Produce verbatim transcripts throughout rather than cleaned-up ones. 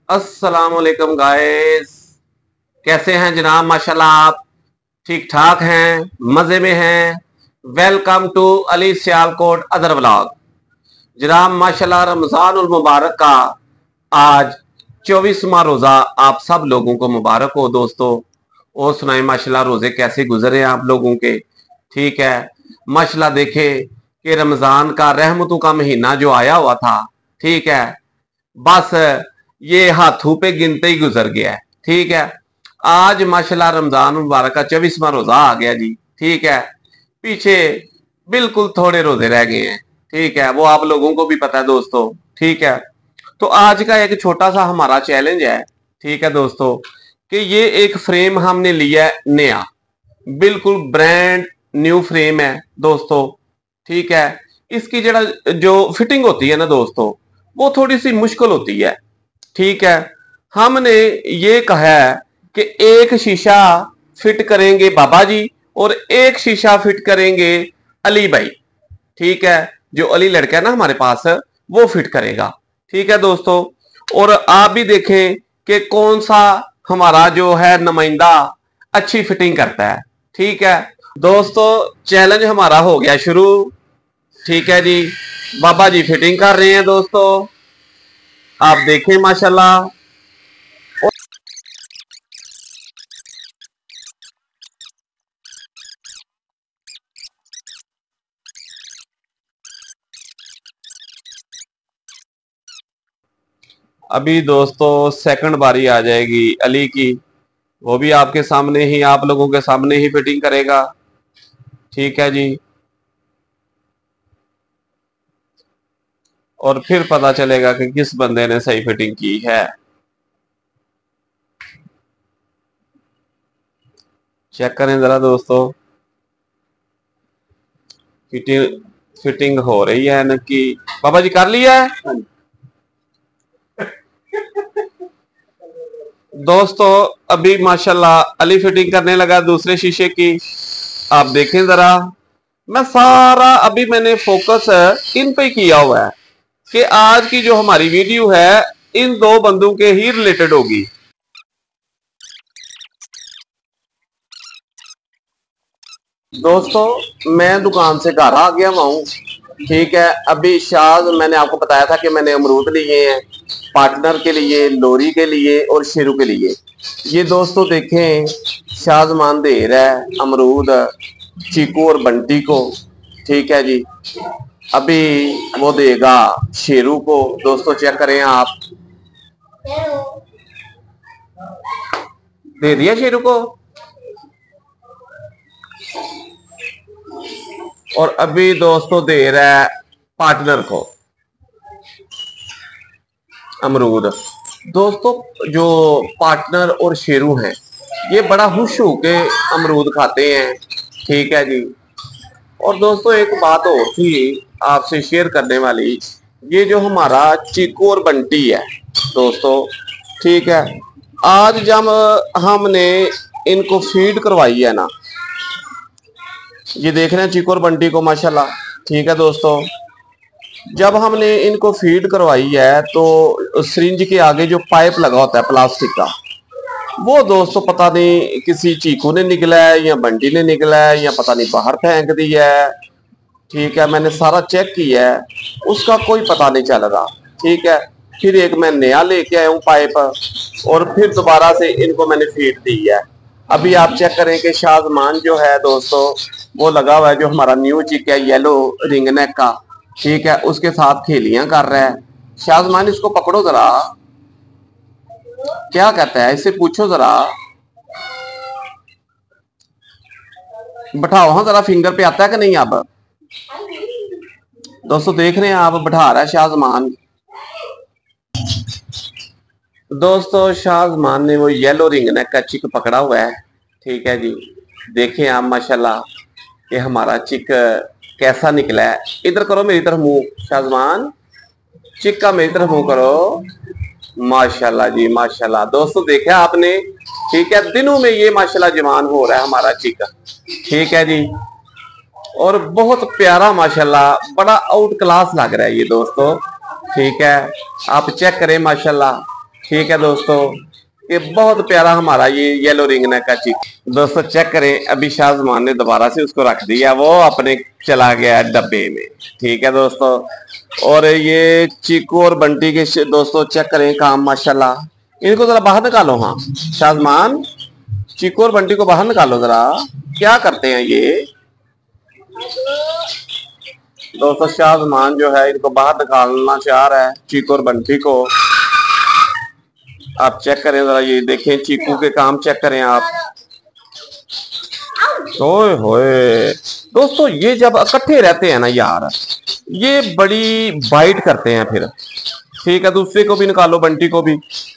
अस्सलाम वालेकुम गाइस। कैसे हैं जनाब? माशाल्लाह आप ठीक ठाक हैं, मजे में हैं। Welcome to Ali Sialkot other vlog. जनाब माशाल्लाह रमजान उल मुबारक का आज चौबीसवां रोजा आप सब लोगों को मुबारक हो दोस्तों। और सुनाए माशाल्लाह रोजे कैसे गुजरे आप लोगों के? ठीक है माशाल्लाह। देखे कि रमजान का रहमतों का महीना जो आया हुआ था, ठीक है, बस ये हाथों पे गिनते ही गुजर गया है। ठीक है, आज माशाल्लाह रमजान मुबारक का चौबीसवां रोजा आ गया जी। ठीक है, पीछे बिल्कुल थोड़े रोजे रह गए हैं। ठीक है, वो आप लोगों को भी पता है दोस्तों। ठीक है, तो आज का एक छोटा सा हमारा चैलेंज है। ठीक है दोस्तों, कि ये एक फ्रेम हमने लिया है नया, बिल्कुल ब्रांड न्यू फ्रेम है दोस्तों। ठीक है, इसकी जरा जो फिटिंग होती है ना दोस्तों, वो थोड़ी सी मुश्किल होती है। ठीक है, हमने ये कहा है कि एक शीशा फिट करेंगे बाबा जी और एक शीशा फिट करेंगे अली भाई। ठीक है, जो अली लड़का है ना हमारे पास, वो फिट करेगा। ठीक है दोस्तों, और आप भी देखें कि कौन सा हमारा जो है नुमाइंदा अच्छी फिटिंग करता है। ठीक है दोस्तों, चैलेंज हमारा हो गया शुरू। ठीक है जी, बाबा जी फिटिंग कर रहे हैं दोस्तों, आप देखें माशाल्लाह। अभी दोस्तों सेकंड बारी आ जाएगी अली की, वो भी आपके सामने ही, आप लोगों के सामने ही फिटिंग करेगा। ठीक है जी, और फिर पता चलेगा कि किस बंदे ने सही फिटिंग की है। चेक करें जरा दोस्तों, फिटिंग फिटिंग हो रही है न कि बाबा जी कर लिया है दोस्तों। अभी माशाल्लाह अली फिटिंग करने लगा दूसरे शीशे की, आप देखें जरा। मैं सारा अभी मैंने फोकस इन पे किया हुआ है कि आज की जो हमारी वीडियो है इन दो बंदों के ही रिलेटेड होगी। दोस्तों मैं दुकान से घर आ गया हूँ। ठीक है, अभी शाज मैंने आपको बताया था कि मैंने अमरूद लिए हैं पार्टनर के लिए, लोरी के लिए और शेरू के लिए। ये दोस्तों देखें, शाजमान दे रहा है अमरूद चीकू और बंटी को। ठीक है जी, अभी वो देगा शेरू को। दोस्तों चेक करें आप, दे दिया शेरू को। और अभी दोस्तों दे रहा है पार्टनर को अमरूद। दोस्तों जो पार्टनर और शेरू हैं, ये बड़ा खुश होके अमरूद खाते हैं। ठीक है जी, और दोस्तों एक बात और थी आपसे शेयर करने वाली, ये जो हमारा चीकू और बंटी है दोस्तों। ठीक है, आज जब हमने इनको फीड करवाई है ना, ये देख रहे हैं चीकू और बंटी को माशाल्लाह। ठीक है दोस्तों, जब हमने इनको फीड करवाई है तो सिरिंज के आगे जो पाइप लगा होता है प्लास्टिक का, वो दोस्तों पता नहीं किसी चीकू ने निकला है या बंटी ने निकला है या पता नहीं बाहर फेंक दिया है। ठीक है, मैंने सारा चेक किया है, उसका कोई पता नहीं चल रहा। ठीक है, फिर एक मैं नया लेके आया हूँ पाइप, और फिर दोबारा से इनको मैंने फीड दी है। अभी आप चेक करें कि शाजमान जो है दोस्तों, वो लगा हुआ है, जो हमारा न्यू चिक है येलो रिंग नेक का। ठीक है, उसके साथ खेलियां कर रहा है। शाजमान इसको पकड़ो जरा, क्या कहता है इससे पूछो जरा, बैठाओ हाँ जरा, फिंगर पे आता है कि नहीं। अब दोस्तों देख रहे हैं आप, बैठा रहा है शाजमान। दोस्तों शाजमान ने वो येलो रिंग नेक का चिक पकड़ा हुआ है। ठीक है जी, देखें आप माशाल्लाह कि हमारा चिक कैसा निकला है। इधर करो मेरी तरफ मुंह शाजमान, चिक का मेरी तरफ मुंह करो। माशाल्लाह जी माशाल्लाह। दोस्तों देखा आपने, ठीक है, दिनों में ये माशाल्लाह जवान हो रहा है हमारा चिक। ठीक है जी, और बहुत प्यारा माशाल्लाह, बड़ा आउट क्लास लग रहा है ये दोस्तों। ठीक है, आप चेक करें माशाल्लाह, ठीक है दोस्तों, ये बहुत प्यारा हमारा ये येलो रिंग नेक का चीक। दोस्तों चेक करें, अभी शाहजमान ने दोबारा से उसको रख दिया, वो अपने चला गया डब्बे में। ठीक है दोस्तों, और ये चीकू और बंटी के दोस्तों चेक करें काम, माशाल्लाह। इनको जरा बाहर निकालो। हाँ शाहजमान, चीकू और बंटी को बाहर निकालो जरा, क्या करते हैं ये दोस्तों। शाहजमान जो है इनको बाहर निकालना चाह रहा है, चीकू और बंटी को। आप चेक करें जरा, ये देखें चीकू के काम चेक करें आप। ओए होए दोस्तों, ये जब इकट्ठे रहते हैं ना यार, ये बड़ी बाइट करते हैं फिर। ठीक है, दूसरे को भी निकालो, बंटी को भी।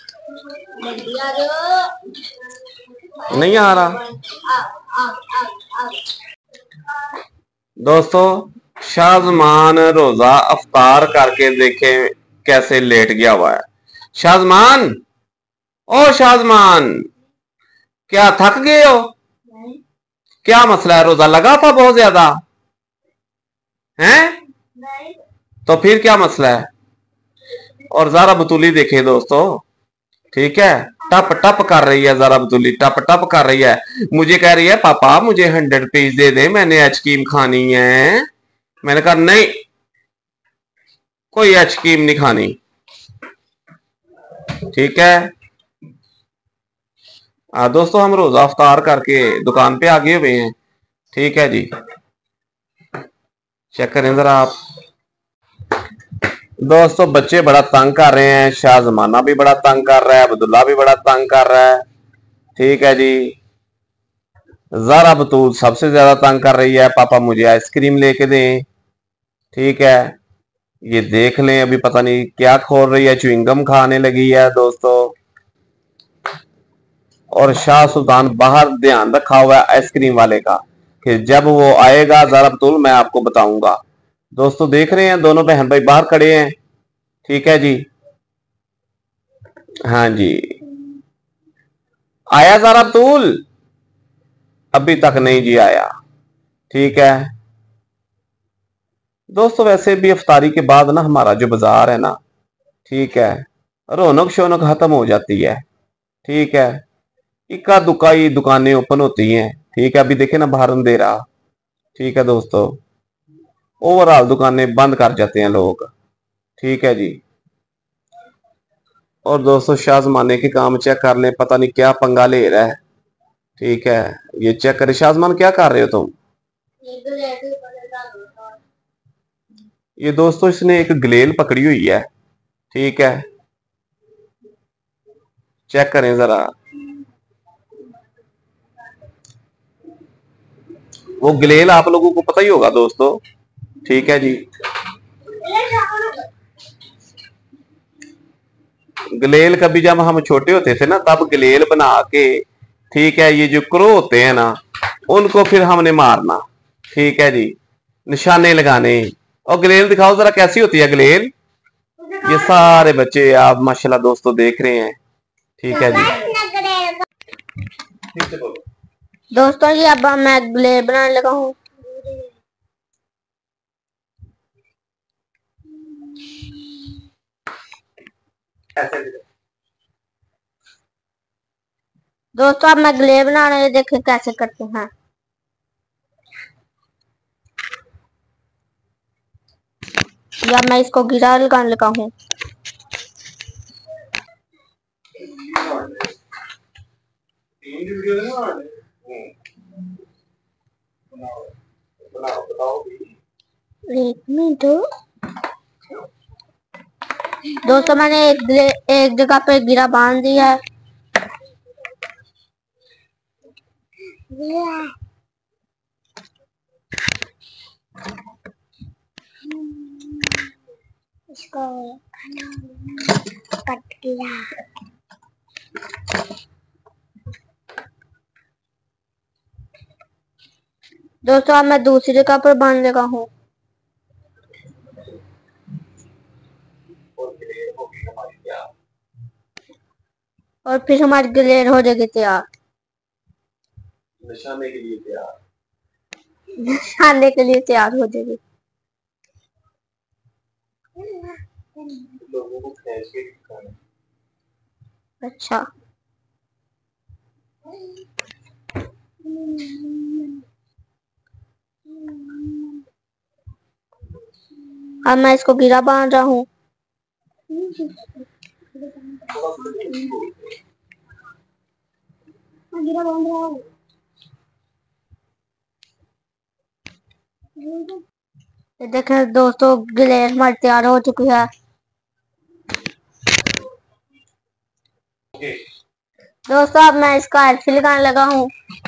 नहीं आ रहा दोस्तों। शाहजमान रोजा अफ्तार करके देखे कैसे लेट गया हुआ है। शाहजमान, ओ शाहजमान, क्या थक गए हो? क्या मसला है? रोजा लगा था बहुत ज्यादा हैं? तो फिर क्या मसला है? और ज़ारा बतूली देखे दोस्तों, ठीक है, टप टप कर रही है ज़ारा बतूली, टप टप कर रही है। मुझे कह रही है पापा मुझे हंड्रेड पीस दे दे, मैंने आइसक्रीम खानी है। मैंने कहा नहीं, कोई आइसक्रीम नहीं खानी। ठीक है आ, दोस्तों हम रोजा अफ्तार करके दुकान पे आ गए हुए हैं। ठीक है जी, चेक करें जरा आप। दोस्तों बच्चे बड़ा तंग कर रहे हैं, शाहजमाना भी बड़ा तंग कर रहा है, अब्दुल्ला भी बड़ा तंग कर रहा है। ठीक है जी, ज़ारा बतूल सबसे ज्यादा तंग कर रही है, पापा मुझे आइसक्रीम लेके दें। ठीक है, ये देख लें अभी पता नहीं क्या खोल रही है, च्युइंगम खाने लगी है दोस्तों। और शाह सुल्तान बाहर ध्यान रखा हुआ है आइसक्रीम वाले का, कि जब वो आएगा ज़ारा बतूल मैं आपको बताऊंगा। दोस्तों देख रहे हैं दोनों बहन भाई बाहर खड़े हैं। ठीक है जी, हाँ जी, आया ज़ारा बतूल? अभी तक नहीं जी आया। ठीक है दोस्तों, वैसे भी अफ्तारी के बाद ना हमारा जो बाजार है ना, ठीक है, रौनक शौनक खत्म हो जाती है। ठीक है, इक्का दुक्का ही दुकानें ओपन होती हैं। ठीक है, अभी देखे ना बाहर अंधेरा। ठीक है दोस्तों, ओवरऑल दुकानें बंद कर जाते हैं लोग। ठीक है जी, और दोस्तों शाहजमाने के काम चेक कर लें, पता नहीं क्या पंगा ले रहा है। ठीक है, ये चेक करें। शाहजमान क्या कर रहे हो तुम? ये दोस्तों इसने एक ग्लेल पकड़ी हुई है। ठीक है, चेक करें जरा, वो ग्लेल आप लोगों को पता ही होगा दोस्तों। ठीक है जी, ग्लेल कभी जब हम छोटे होते थे ना तब ग्लेल बना के, ठीक है, ये जो क्रो होते हैं ना उनको फिर हमने मारना। ठीक है जी, निशाने लगाने। और ग्लेल दिखाओ जरा कैसी होती है ग्लेल। ये सारे बच्चे आप माशाल्लाह दोस्तों देख रहे हैं। ठीक है जी, दोस्तों जी अब मैं ग्लेल बनाने लगा हूँ। दोस्तों अब मैं ग्लेल बनाने देखे कैसे करते हैं। या मैं इसको गिरा लगाने लगा हूँ। एक मिनट दोस्तों, मैंने एक एक जगह पे गिरा बांध दिया है। इसको कट किया। दोस्तों अब मैं दूसरी जगह पर बांध लगा हूँ। और फिर हमारी ग्लेर हो जाएगी तैयार, निशाने के लिए तैयार, निशाने के लिए तैयार हो जाएगी। लोगों को खींच के दिखाना। अच्छा, अब मैं इसको गिरा बांध रहा हूँ। देखें दोस्तों, गिलेट हमारी तैयार हो चुकी है। दोस्तों अब मैं इसका एल्फी लगाने लगा हूँ,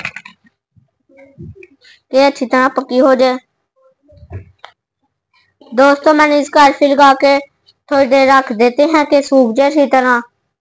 ये अच्छी तरह पकी हो जाए। दोस्तों मैंने इसका एल्फी लगा के थोड़ी देर रख देते हैं कि सूख जाए अच्छी तरह।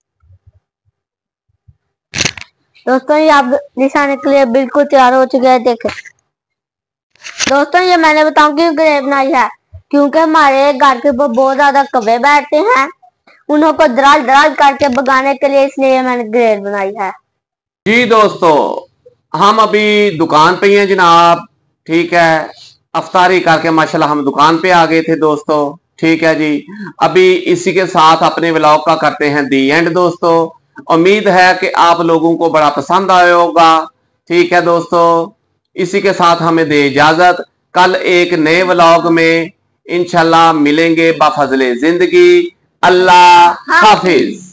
दोस्तों ये अब निशाने के लिए बिल्कुल तैयार हो चुके हैं। देखें दोस्तों, ये मैंने बताऊं क्यों ग्रेव बनाई है, क्योंकि हमारे घर के ऊपर बहुत ज्यादा कौवे बैठते हैं, उन्हों को दराज दराज करके भगाने के लिए, इसलिए मैंने ग्रेव बनाई है। जी दोस्तों, हम अभी दुकान पे ही हैं जनाब। ठीक है, अफ्तारी करके माशाल्लाह हम दुकान पे आ गए थे दोस्तों। ठीक है जी, अभी इसी के साथ अपने व्लॉग का करते हैं दी एंड दोस्तों। उम्मीद है कि आप लोगों को बड़ा पसंद आया होगा। ठीक है दोस्तों, इसी के साथ हमें दे इजाजत। कल एक नए व्लॉग में इंशाल्लाह मिलेंगे बाफजले जिंदगी। अल्लाह हाफिज।